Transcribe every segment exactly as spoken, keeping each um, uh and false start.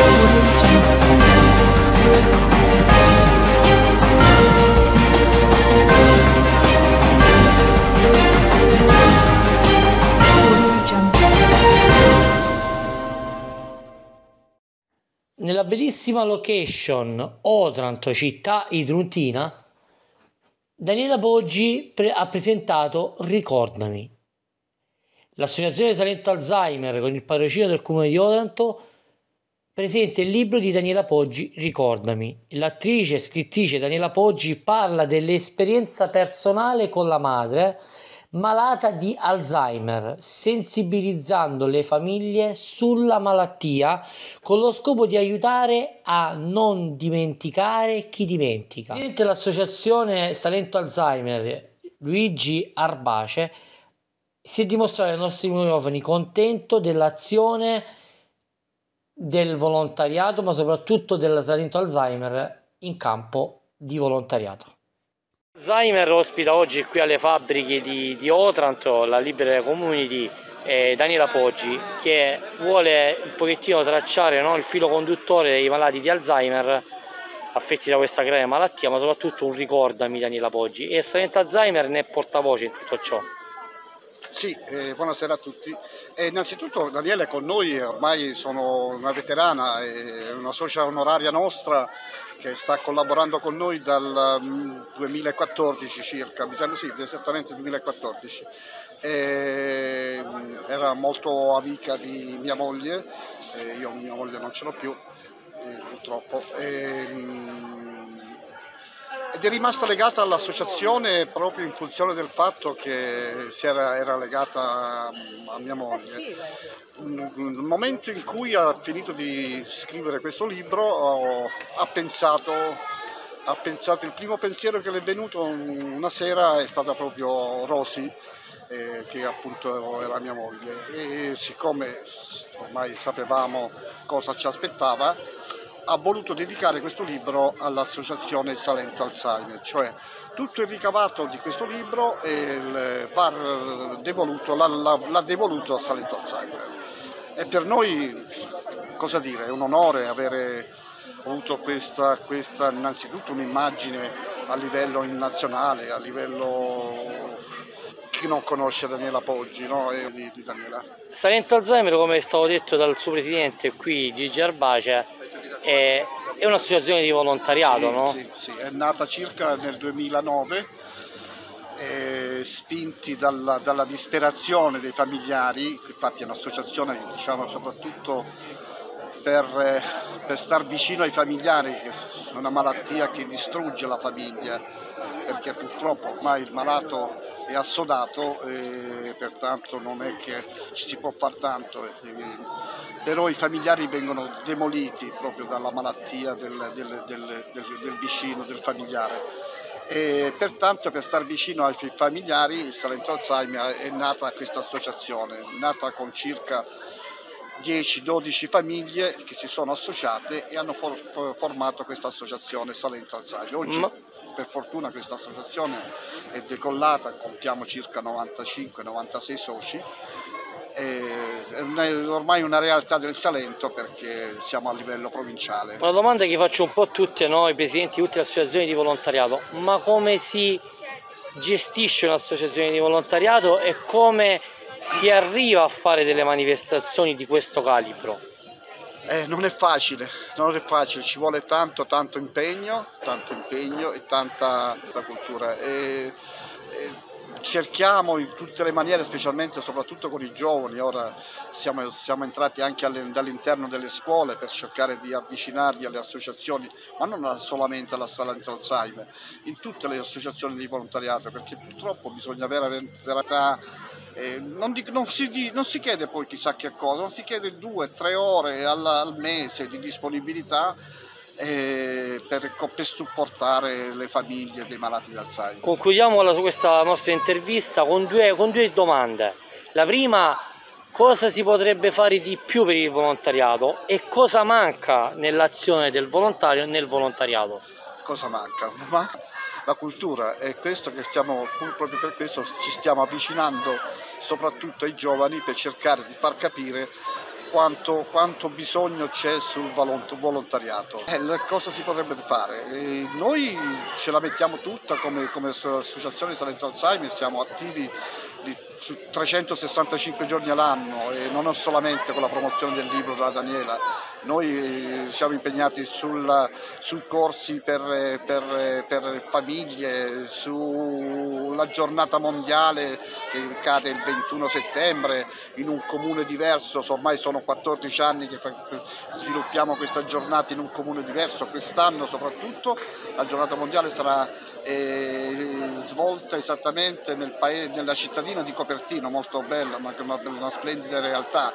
Nella bellissima location Otranto, città idruntina, Daniela Poggi pre- ha presentato Ricordami. L'Associazione Salento Alzheimer, con il patrocinio del Comune di Otranto, presenta il libro di Daniela Poggi, Ricordami. L'attrice e scrittrice Daniela Poggi parla dell'esperienza personale con la madre malata di Alzheimer, sensibilizzando le famiglie sulla malattia con lo scopo di aiutare a non dimenticare chi dimentica. Il presidente dell'Associazione Salento Alzheimer, Luigi Arbace, si è dimostrato ai nostri giovani contento dell'azione del volontariato, ma soprattutto del Salento Alzheimer in campo di volontariato. Alzheimer ospita oggi qui alle fabbriche di, di Otranto, la Libera Community, eh, Daniela Poggi, che vuole un pochettino tracciare, no, il filo conduttore dei malati di Alzheimer affetti da questa grave malattia, ma soprattutto un ricordami Daniela Poggi, e Salento Alzheimer ne è portavoce in tutto ciò. Sì, eh, buonasera a tutti. Eh, innanzitutto Daniela è con noi, ormai sono una veterana, è una socia onoraria nostra che sta collaborando con noi dal um, duemilaquattordici circa, mi sembra sì, esattamente duemilaquattordici. Eh, era molto amica di mia moglie, eh, io mia moglie non ce l'ho più, eh, purtroppo. Eh, ed è rimasta legata all'associazione proprio in funzione del fatto che si era, era legata a mia moglie. Nel momento in cui ha finito di scrivere questo libro ha pensato, ha pensato, il primo pensiero che le è venuto una sera è stata proprio Rosy, eh, che appunto era mia moglie, e siccome ormai sapevamo cosa ci aspettava, ha voluto dedicare questo libro all'Associazione Salento Alzheimer, cioè tutto il ricavato di questo libro l'ha devoluto, devoluto a Salento Alzheimer. E per noi, cosa dire, è un onore avere avuto questa, questa innanzitutto un'immagine a livello nazionale, a livello... chi non conosce Daniela Poggi, no? E di, di Daniela. Salento Alzheimer, come è stato detto dal suo presidente qui, Gigi Arbace, è, è un'associazione di volontariato, sì, no? Sì, sì, è nata circa nel duemilanove, eh, spinti dalla, dalla disperazione dei familiari, infatti è un'associazione, diciamo, soprattutto per, eh, per star vicino ai familiari, che è una malattia che distrugge la famiglia, perché purtroppo ormai il malato è assodato e pertanto non è che ci si può far tanto, però i familiari vengono demoliti proprio dalla malattia del, del, del, del, del vicino, del familiare. E pertanto per star vicino ai familiari il Salento Alzheimer è nata questa associazione, nata con circa dieci dodici famiglie che si sono associate e hanno for formato questa associazione Salento Alzheimer. Oggi Ma... per fortuna questa associazione è decollata, contiamo circa novantacinque novantasei soci, è ormai una realtà del Salento perché siamo a livello provinciale. Una domanda che faccio un po' a tutti noi presidenti di tutte le associazioni di volontariato: ma come si gestisce un'associazione di volontariato e come si arriva a fare delle manifestazioni di questo calibro? Eh, non è facile, non è facile, ci vuole tanto, tanto impegno, tanto impegno e tanta, tanta cultura. E, e cerchiamo in tutte le maniere, specialmente soprattutto con i giovani, ora siamo, siamo entrati anche dall'interno delle scuole per cercare di avvicinarli alle associazioni, ma non solamente alla Salento Alzheimer, in tutte le associazioni di volontariato, perché purtroppo bisogna avere verità. Eh, non, di, non, si, non si chiede poi chissà che cosa, non si chiede due tre ore al, al mese di disponibilità eh, per, per supportare le famiglie dei malati di Alzheimer. Concludiamo la, questa nostra intervista con due, con due domande. La prima: cosa si potrebbe fare di più per il volontariato e cosa manca nell'azione del volontario nel volontariato? Cosa manca? Ma la cultura, è questo che stiamo, proprio per questo ci stiamo avvicinando soprattutto ai giovani per cercare di far capire quanto, quanto bisogno c'è sul volontariato. Eh, cosa si potrebbe fare? Eh, noi ce la mettiamo tutta come, come associazione Salento Alzheimer, siamo attivi di, su trecentosessantacinque giorni all'anno e non solamente con la promozione del libro della Daniela. Noi siamo impegnati sul, su corsi per, per, per famiglie, sulla giornata mondiale che cade il ventuno settembre in un comune diverso. Ormai sono quattordici anni che sviluppiamo questa giornata in un comune diverso. Quest'anno soprattutto la giornata mondiale sarà eh, svolta esattamente nel paese, nella cittadina di Copertino, molto bella, ma una, una splendida realtà.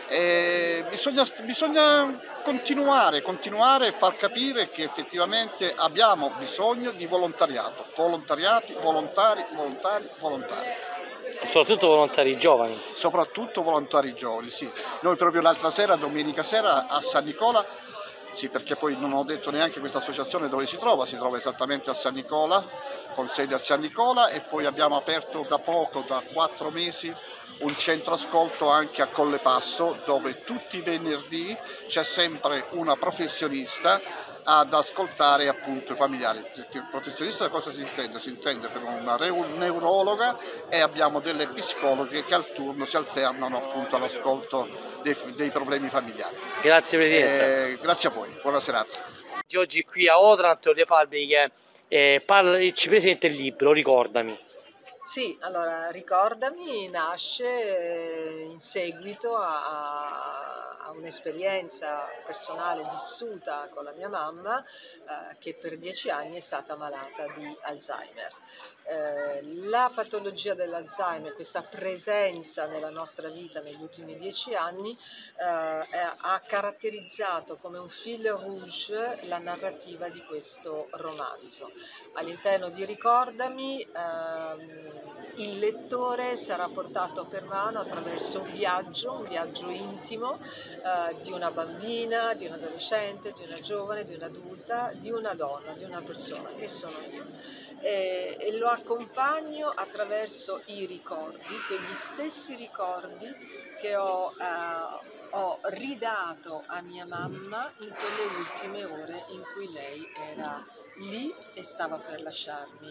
E bisogna, bisogna continuare, continuare e far capire che effettivamente abbiamo bisogno di volontariato, volontariati, volontari, volontari, volontari. E soprattutto volontari giovani. Soprattutto volontari giovani, sì. Noi proprio l'altra sera, domenica sera, a San Nicola, sì, perché poi non ho detto neanche questa associazione dove si trova, si trova esattamente a San Nicola, con sede a San Nicola, e poi abbiamo aperto da poco, da quattro mesi, un centro ascolto anche a Collepasso, dove tutti i venerdì c'è sempre una professionista ad ascoltare appunto i familiari. Il professionista da cosa si intende? Si intende per una neurologa, e abbiamo delle psicologhe che al turno si alternano appunto all'ascolto dei, dei problemi familiari. Grazie Presidente. Eh, grazie a voi, buona serata. Oggi qui a Otranto voglio farvi che eh, parla, ci presenta il libro Ricordami. Sì, allora Ricordami nasce eh, in seguito a, a un'esperienza personale vissuta con la mia mamma eh, che per dieci anni è stata malata di Alzheimer. Eh, la patologia dell'Alzheimer, questa presenza nella nostra vita negli ultimi dieci anni, eh, ha caratterizzato come un fil rouge la narrativa di questo romanzo. All'interno di Ricordami ehm, il lettore sarà portato per mano attraverso un viaggio, un viaggio intimo eh, di una bambina, di un adolescente, di una giovane, di un'adulta, di una donna, di una persona, che sono io. E, e lo accompagno attraverso i ricordi, quegli stessi ricordi che ho, eh, ho ridato a mia mamma in quelle ultime ore in cui lei era lì e stava per lasciarmi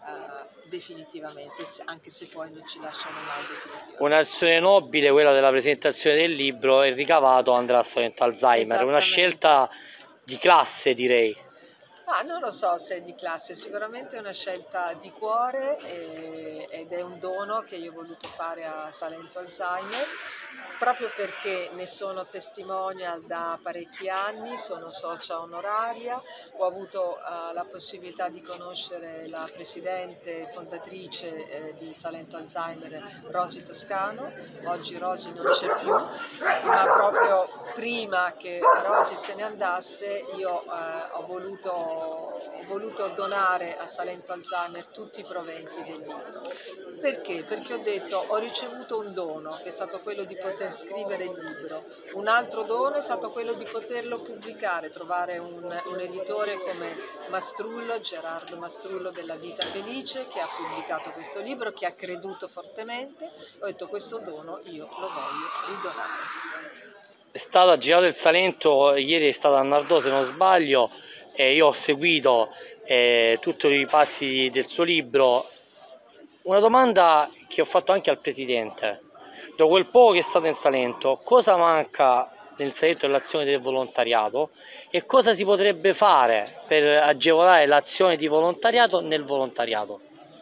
uh, definitivamente, anche se poi non ci lasciano mai definitivamente. Un'azione nobile, quella della presentazione del libro, e il ricavato andrà a Salento Alzheimer, una scelta di classe, direi. Ah, non lo so se è di classe, sicuramente è una scelta di cuore e, ed è un dono che io ho voluto fare a Salento Alzheimer, proprio perché ne sono testimonial da parecchi anni, sono socia onoraria, ho avuto uh, la possibilità di conoscere la presidente e fondatrice eh, di Salento Alzheimer, Rosy Toscano. Oggi Rosy non c'è più, ma proprio prima che Rosy se ne andasse io eh, ho voluto ho voluto donare a Salento Alzheimer tutti i proventi del libro. Perché? Perché ho detto, ho ricevuto un dono, che è stato quello di poter scrivere il libro. Un altro dono è stato quello di poterlo pubblicare, trovare un, un editore come Mastrullo, Gerardo Mastrullo della Vita Felice, che ha pubblicato questo libro, che ha creduto fortemente. Ho detto, questo dono io lo voglio ridonare. È stato girato il Salento, ieri è stato a Nardò se non sbaglio, e io ho seguito eh, tutti i passi del suo libro. Una domanda che ho fatto anche al Presidente: dopo quel poco che è stato in Salento, cosa manca nel Salento dell'azione del volontariato e cosa si potrebbe fare per agevolare l'azione di volontariato nel volontariato?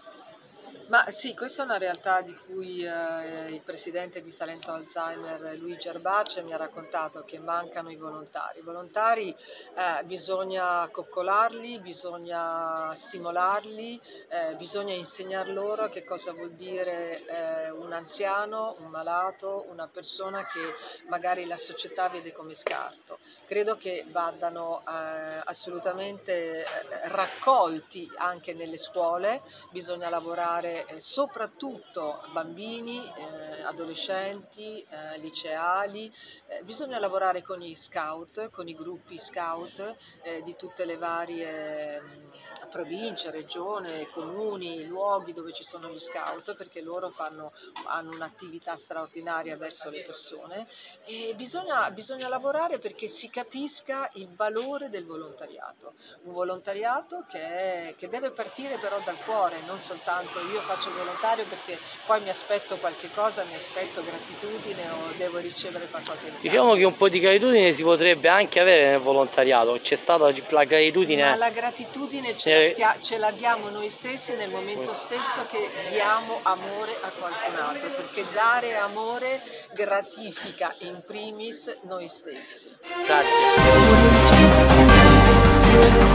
Ma sì, questa è una realtà di cui eh, il presidente di Salento Alzheimer, Luigi Arbace, mi ha raccontato che mancano i volontari. I volontari eh, bisogna coccolarli, bisogna stimolarli, eh, bisogna insegnar loro che cosa vuol dire eh, un anziano, un malato, una persona che magari la società vede come scarto. Credo che vadano eh, assolutamente eh, raccolti anche nelle scuole, bisogna lavorare eh, soprattutto bambini, eh, adolescenti, eh, liceali, eh, bisogna lavorare con gli scout, con i gruppi scout eh, di tutte le varie provincia, regione, comuni, luoghi dove ci sono gli scout, perché loro fanno, hanno un'attività straordinaria verso le persone, e bisogna, bisogna lavorare perché si capisca il valore del volontariato, un volontariato che, è, che deve partire però dal cuore, non soltanto io faccio il volontario perché poi mi aspetto qualche cosa, mi aspetto gratitudine o devo ricevere qualcosa in cambio. Diciamo che un po' di gratitudine si potrebbe anche avere nel volontariato, c'è stata la gratitudine. Ma la gratitudine ce, eh... la stia, ce la diamo noi stessi nel momento stesso che diamo amore a qualcun altro, perché dare amore gratifica in primis noi stessi. Grazie.